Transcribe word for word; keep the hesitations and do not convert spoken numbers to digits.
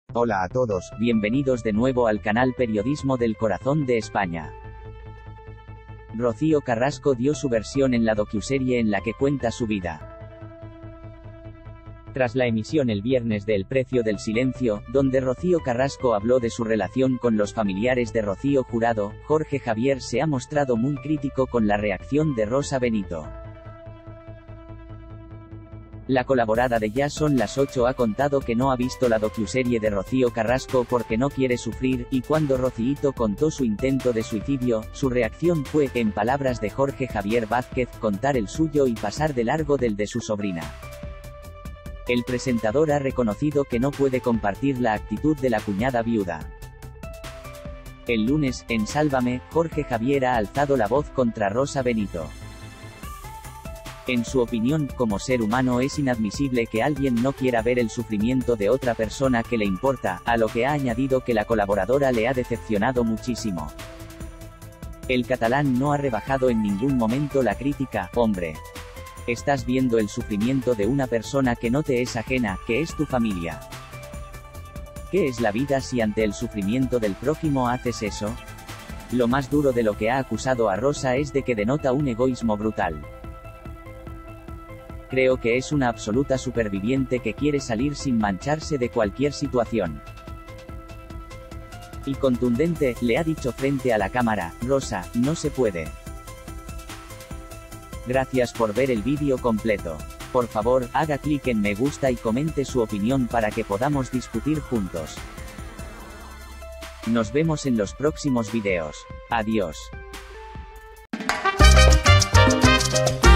Hola a todos, bienvenidos de nuevo al canal Periodismo del Corazón de España. Rocío Carrasco dio su versión en la docuserie en la que cuenta su vida. Tras la emisión el viernes de El precio del silencio, donde Rocío Carrasco habló de su relación con los familiares de Rocío Jurado, Jorge Javier se ha mostrado muy crítico con la reacción de Rosa Benito. La colaborada de Ya son las ocho ha contado que no ha visto la docuserie de Rocío Carrasco porque no quiere sufrir, y cuando Rocíito contó su intento de suicidio, su reacción fue, en palabras de Jorge Javier Vázquez, contar el suyo y pasar de largo del de su sobrina. El presentador ha reconocido que no puede compartir la actitud de la cuñada viuda. El lunes, en Sálvame, Jorge Javier ha alzado la voz contra Rosa Benito. En su opinión, como ser humano es inadmisible que alguien no quiera ver el sufrimiento de otra persona que le importa, a lo que ha añadido que la colaboradora le ha decepcionado muchísimo. El catalán no ha rebajado en ningún momento la crítica. Hombre, estás viendo el sufrimiento de una persona que no te es ajena, que es tu familia. ¿Qué es la vida si ante el sufrimiento del prójimo haces eso? Lo más duro de lo que ha acusado a Rosa es de que denota un egoísmo brutal. Creo que es una absoluta superviviente que quiere salir sin mancharse de cualquier situación. Y contundente, le ha dicho frente a la cámara: Rosa, no se puede. Gracias por ver el vídeo completo. Por favor, haga clic en me gusta y comente su opinión para que podamos discutir juntos. Nos vemos en los próximos videos. Adiós.